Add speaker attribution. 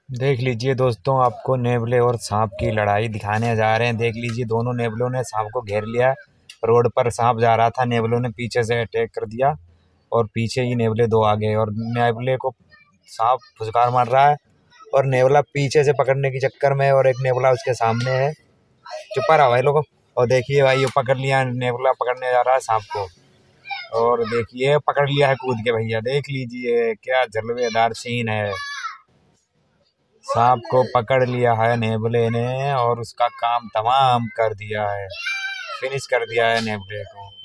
Speaker 1: देख लीजिए दोस्तों, आपको नेवले और सांप की लड़ाई दिखाने जा रहे हैं। देख लीजिए, दोनों नेवलों ने सांप को घेर लिया। रोड पर सांप जा रहा था, नेवलों ने पीछे से अटैक कर दिया और पीछे ही नेवले दो आ गए और नेवले को सांप फुसकार मार रहा है और नेवला पीछे से पकड़ने के चक्कर में और एक नेवला उसके सामने है। चुप रहा भाई लोगों। और देखिए भाई, ये पकड़ लिया, नेवला पकड़ने जा रहा है सांप को और देखिए पकड़ लिया है कूद के। भैया देख लीजिए क्या जलवेदार सीन है। सांप को पकड़ लिया है नेवले ने और उसका काम तमाम कर दिया है, फिनिश कर दिया है नेवले को।